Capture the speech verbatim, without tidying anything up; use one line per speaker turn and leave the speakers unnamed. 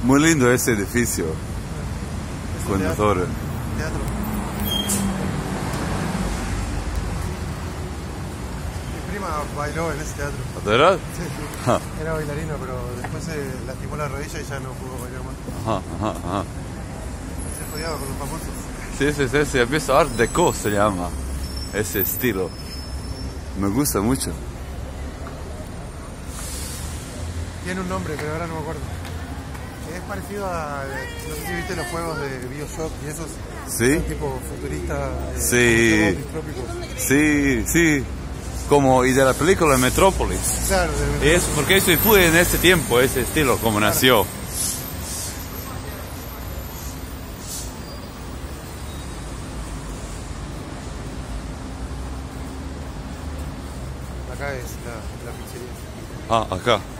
Muy lindo ese edificio.
Es
Con
un
la
teatro.
torre.
Teatro. Mi prima bailó en ese teatro.
¿De verdad?
Sí, sí.
Ja.
Era bailarina, pero después se lastimó la rodilla y ya no pudo bailar más.
Ajá, ajá, ajá.
Se jodiaba con los famosos.
Sí, sí, sí, sí, he visto Art Deco se llama ese estilo. Me gusta mucho.
Tiene un nombre, pero ahora no me acuerdo. Es parecido a... No sé si viste los juegos de Bioshock y esos.
¿Sí?
Son tipo futuristas. Eh,
Sí.
distrópicos.
Sí, sí. Como, y de la película Metrópolis.
Claro, de-
Es porque eso fue en ese tiempo, ese estilo, como nació.
acá es la, la pizzería.
Ah, acá.